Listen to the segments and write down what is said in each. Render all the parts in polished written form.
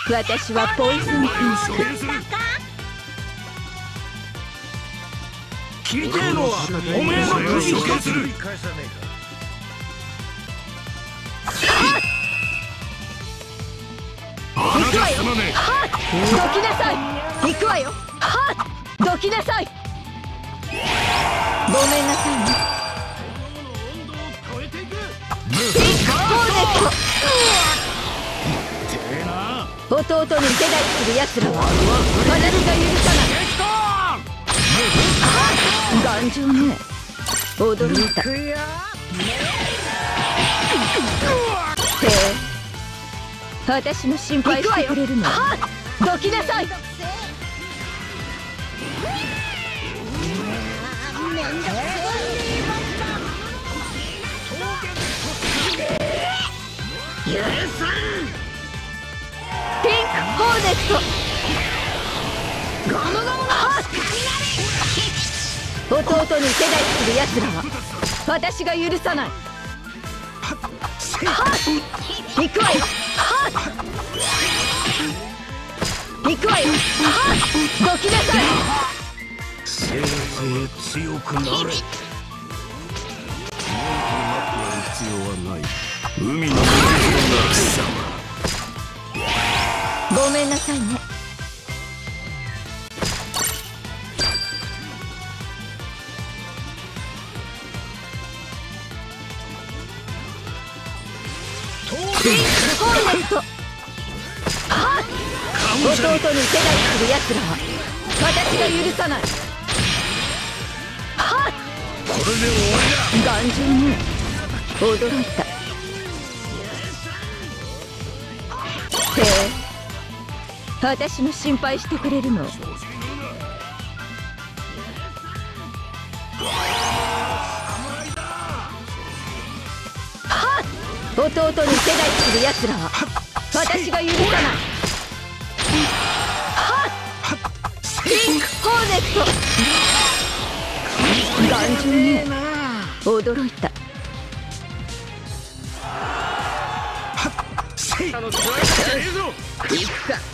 私はポイズンピンク。 切りてえのはおめえの首を処刑する。 行くわよ。どきなさい。行くわよ。どきなさい。ごめんなさいね。ピンクホーネット。弟に手代する奴らは私が許さない。頑丈ね。驚いた。へえ、私の心配してくれるの。どきなさい。ピンクホーネット。弟に手代する奴らは私が許さない。行くわよ。行くわよ。どきなさい。 せいぜい強くなれ。元気になってやる必要はない。海の貴様。 ごめんなさいね。ピンクホーネット。弟に手代する奴らは私が許さない。 これで終わりだ。 頑丈ね。驚いた。へえ、私の心配してくれるの。弟に手代する奴らは私が許さない。ピンクホーネット。頑丈ね。驚いた。行くか。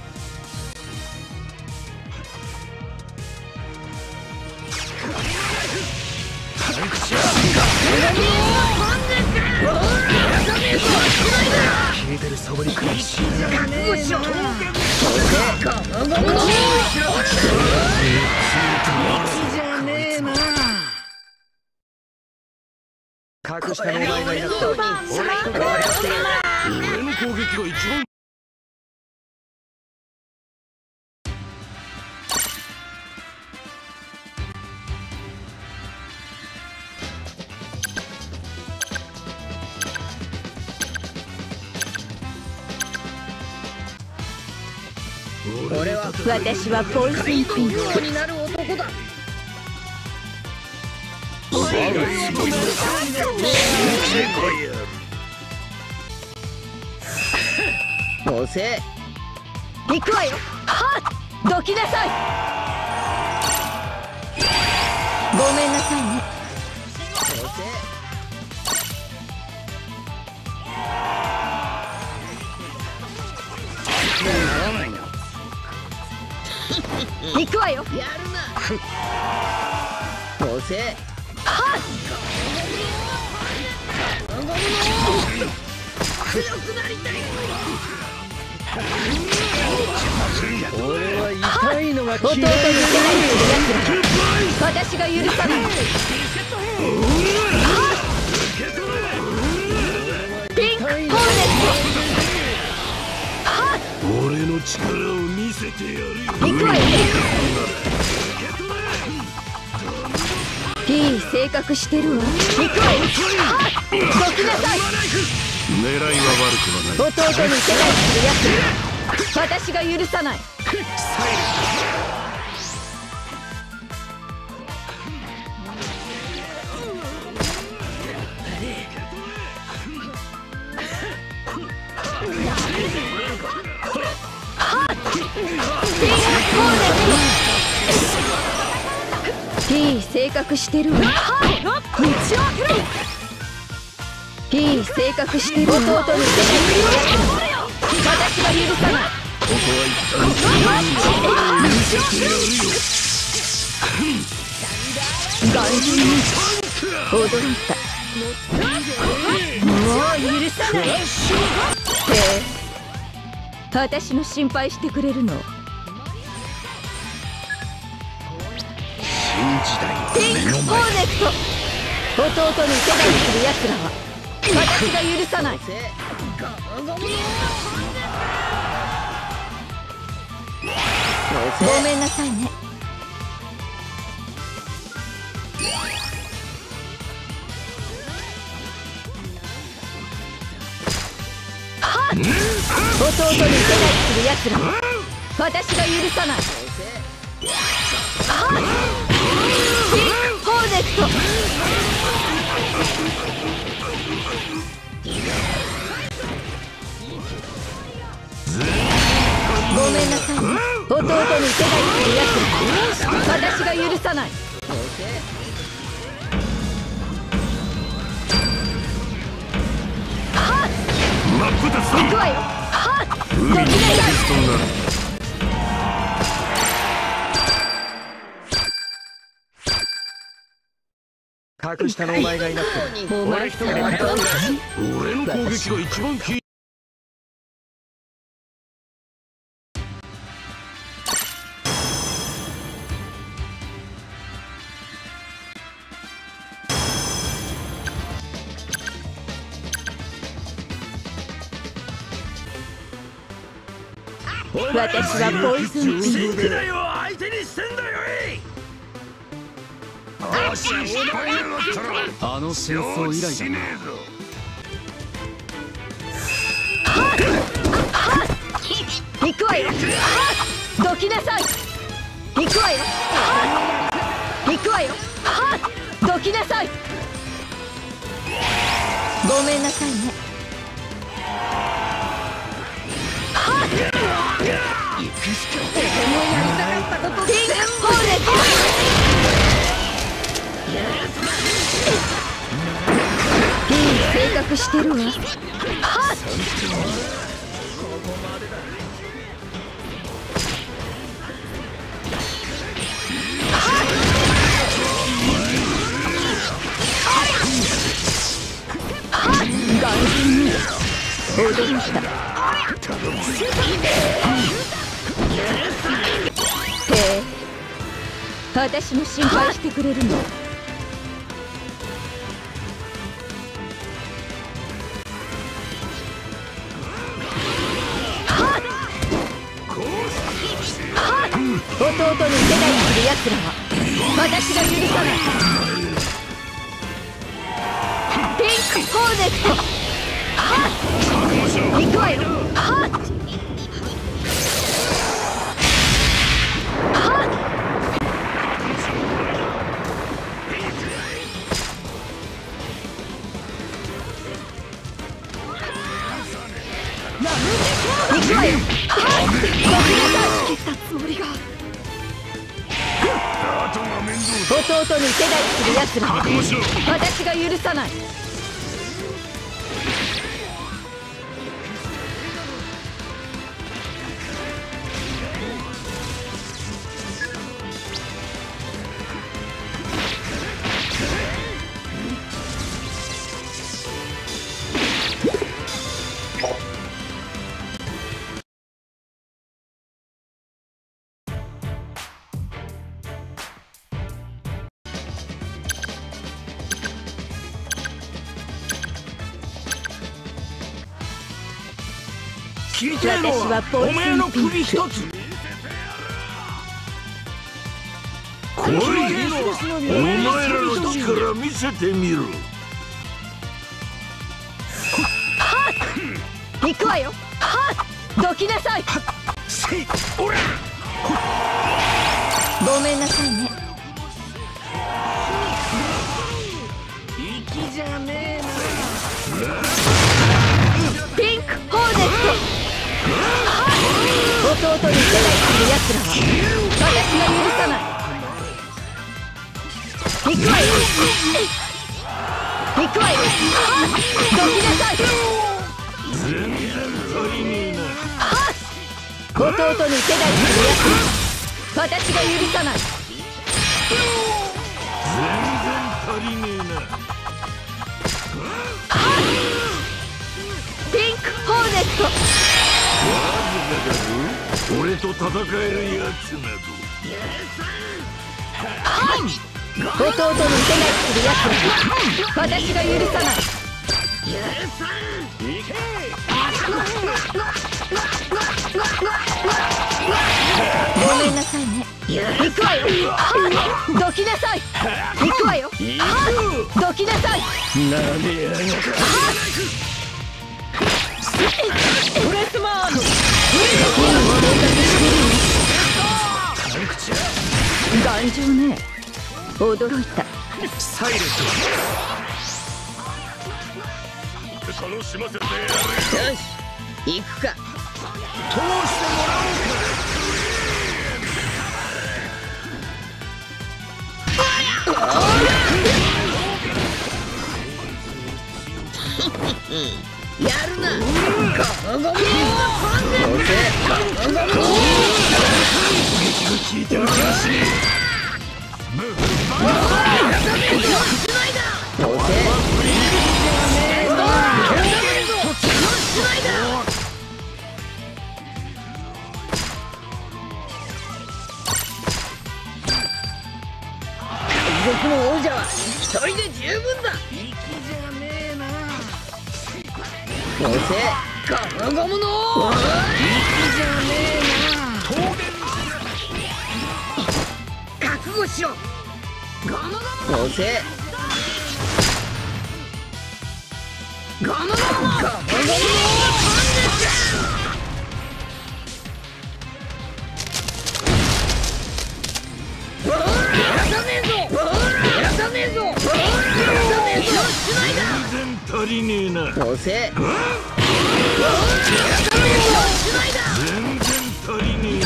聞いてるそぶりくらいしな。覚悟しろ。格下のお前がいなくて俺の攻撃が一番。 私はポイズンピンク。 押せ。 行くわよ。どきなさい。ごめんなさいね。行くわよ。 やるな。押せ。強くなりたい。俺は痛いのが弟に手代する奴らは私が許さない。ピンクホーネット。 俺の力を見せてやるよ。 行くわよ。いい性格してるわ。行くわよ。どきなさい。 狙いは悪くはない。 弟に手代する奴らは私が許さない。いい性格してるわ。いい性格してる。弟に手代する奴らは私が許さない。 こは一旦見せてやるよ。 眼中に驚いた。もう許さない。へえ、私の心配してくれるの？ 新時代はピンクホーネット、弟に手代にする奴らは私が許さない。ごめんなさいね。弟に手代にする奴らは私が許さない。ピンクホーネット、ごめんなさいね。弟に手代にする奴らは私が許さない。 真っ二つだ。 行くわよ。 海のモビストになる。 格下のお前がいなくても俺一人で戦うんだ。 俺の攻撃が一番効いて私はポイズンピンク。 だよ相手にしてんだよ。よし、引っ張りやがったらあの戦争以来だな。 行くわよ。どきなさい。行くわよ。行くわよ。どきなさい。ごめんなさいね。ピンクホーネット、いい性格してるわ。眼中に驚いた。へえ、私の心配してくれるの？弟に手代にする奴らは私が許さない。ピンクホーネット、行くわよ。行くわよ。切ったつもりが。弟に手代にする奴らは私が許さない。 聞いてるのはお前の首一つ。これお前らの力見せてみろ。 行くわよ。どきなさい。ごめんなさいね。 粋じゃねえな。 ピンクホーネット、弟に手代にする奴らは私が許さない。行くわよ。行くわよ。どきなさい。 全然足りねえな。 弟に手代するやつ私が許さない。 全然足りねえな。 ピンクホーネット。 俺と戦えるやつなど。 弟に手代するやつ私が許さない。ごめんなさいね。行くわよ。どきなさい。行くわよ。どきなさい。 なめやがる。 ブレスマーン。頑丈ね。驚いた。 サイレント楽しませてやれ。 よし行くか。 通してもらやるな。ゴムゴム聞いてる気がしねえ。 僕の王者は一人で十分だ。どうせゴムゴムの覚悟しろ。どうせゴムゴムの全然足りねえな。 どうせ全然足りねえな。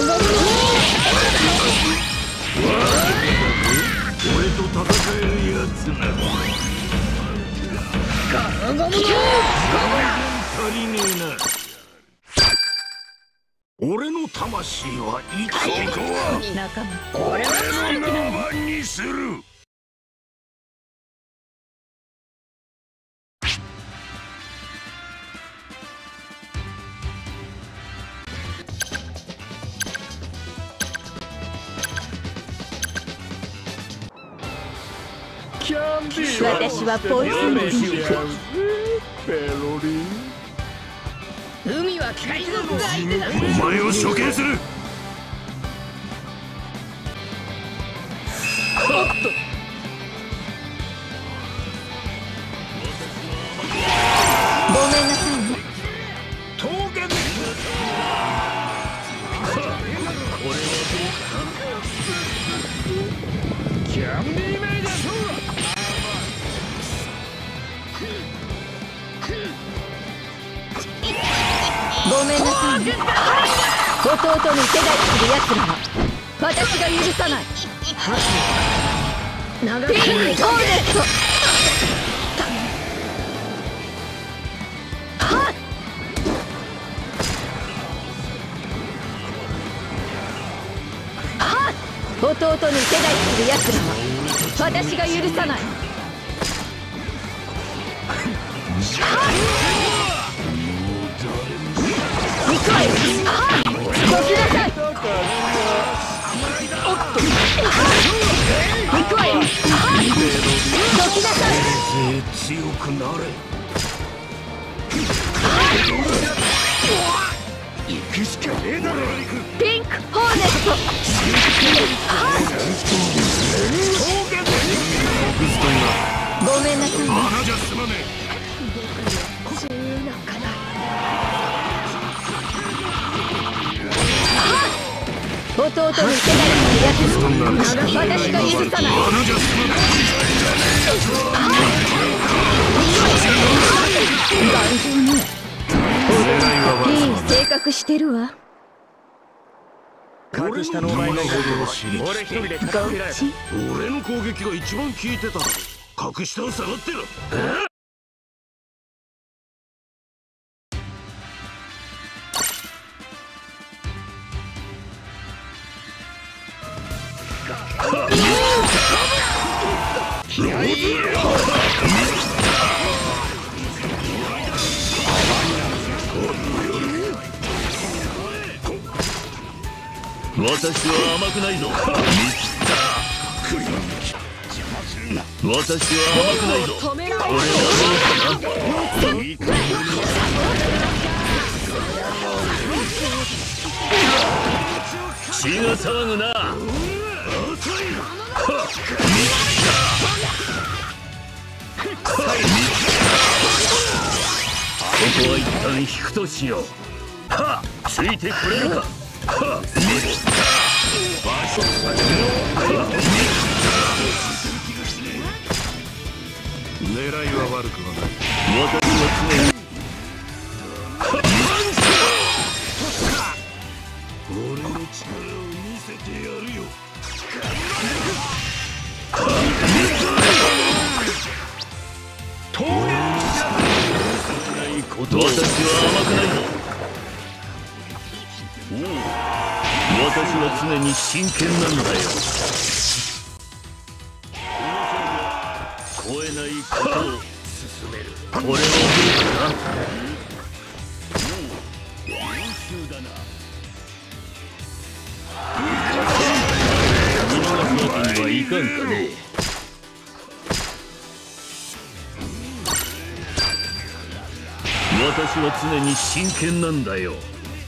俺と戦えるやつなど。全然足りねえな。俺の魂は生きていくわ。 仲間。 俺の名前にする。 私はポイズンピンク。海は海賊が相手だ。 お前を処刑する。 ごめんなさいね。 峠でキャンディーメイダー。 ごめんなさいね。弟に手代するやつらは私が許さない。ピンクホーネット。はっはっ弟に手代するやつらは私が許さない。行くわよ。どきなさい。おっと行くわよ。どきなさい。 強くなれ。行くしかねえだろ。 ピンクホーネット。ごめんなさいね。 穴じゃ済まねえ。 弟に手代するやつ私が許さない。 穴じゃ済まね頑丈ね。いい性格してるわ。 隠したのお前の方で俺一人で片付けられた。 俺の攻撃が一番効いてた。隠したん下がってる。 私は甘くないぞ。私は甘くないぞ。 止めろ。 これはどうかな。血が騒ぐな。ここは一旦引くとしよう。ついてくれるか。 狙いは悪くはない。 私は常に俺の力を見せてやるよ。 ないことを。私は甘くないぞ。私は常に真剣なんだよ。超えないことを進める。これはどうかな。優秀だな。見逃すわけにはいかんかね。私は常に真剣なんだよ。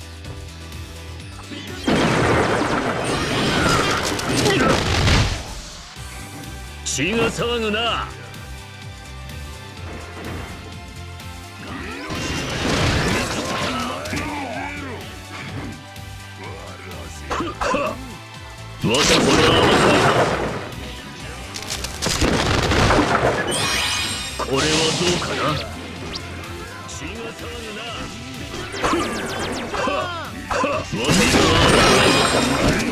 血が騒ぐな。私はこれはどうかな。血が騒ぐな。私は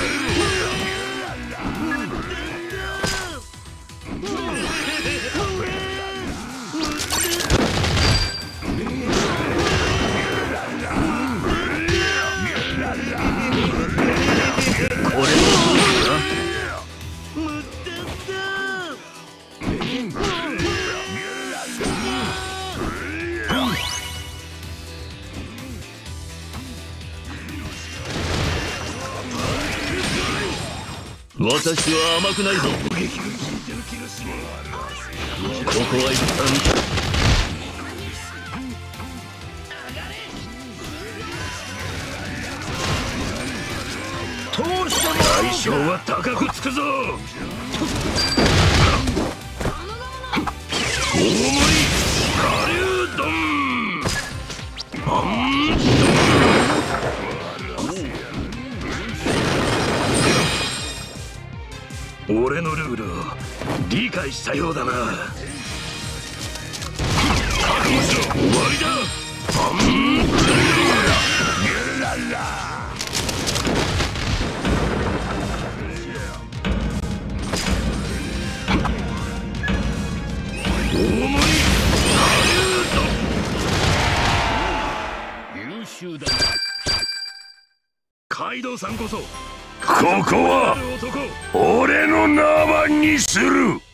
私は甘くないぞ。ここは一旦相性は高くつくぞ。大盛り顆粒丼。俺のルールを理解したようだな。覚悟しろ。終わりだ。大盛り優秀だ。カイドウさんこそここは俺の縄にする。